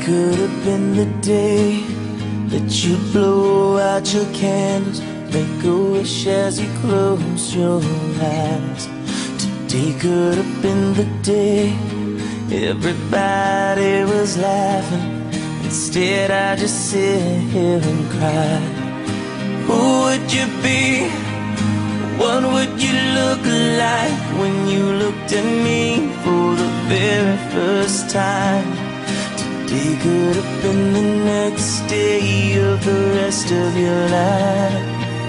could have been the day that you blow out your candles, make a wish as you close your eyes. Today could have been the day everybody was laughing. Instead I just sit here and cry. Who would you be? What would you look like when you looked at me for the very first time? Today could have been the next day of the rest of your life.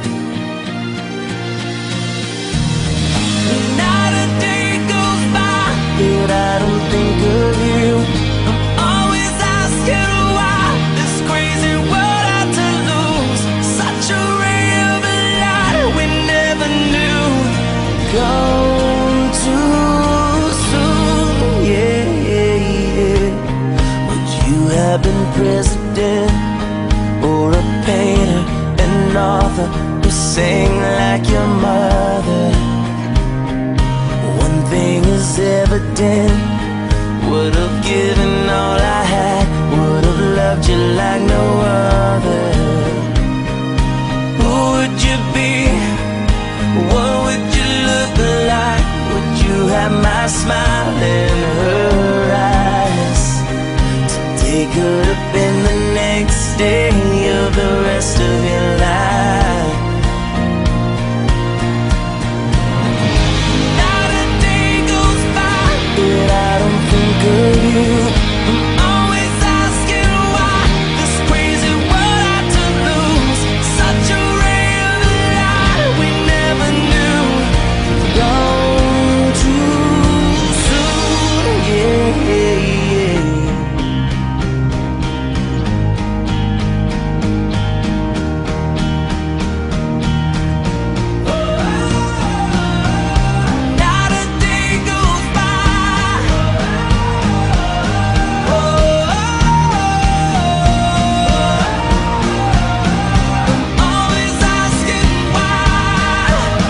Not a day goes by that I don't think of you. I'm always asking why this crazy world had to lose such a ray of light we never knew. Gone too soon, yeah. Would you have been president or a painter, an author who sang like your mother? One thing is evident, would have given all I had, would have loved you like no other. Who would you be? What would you look like? Would you have my smile in her eyes? Today could have been the next day of the rest of your life. Not a day goes by that I don't think of you. I'm always asking why this crazy world had to lose such a ray of light we never knew. Gone too soon, yeah. Not a day goes by. I'm always asking why.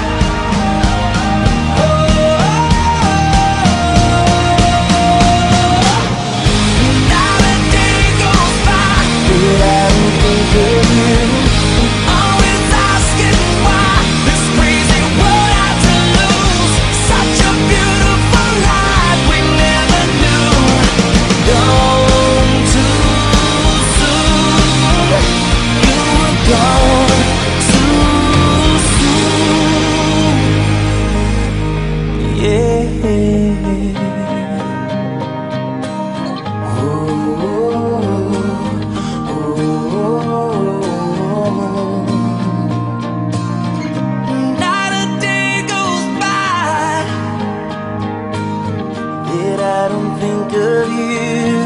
Not a day goes by that I don't think of you. I'm always asking why this crazy world had to lose such a beautiful life we never knew. Gone too soon. You were gone too soon. Yeah. Not a day goes by that I don't think of you.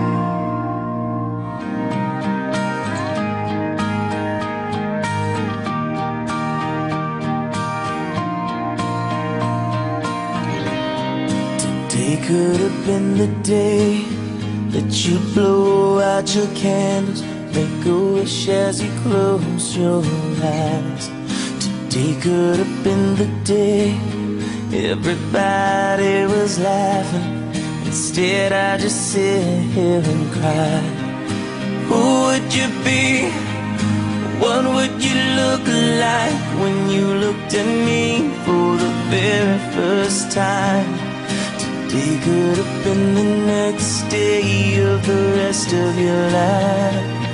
Today could have been the day that you blow out your candles, make a wish as you close your eyes. Today could have been the day everybody was laughing. Instead I just sit here and cry. Who would you be? What would you look like when you looked at me for the very first time? Today could have been the next day of the rest of your life.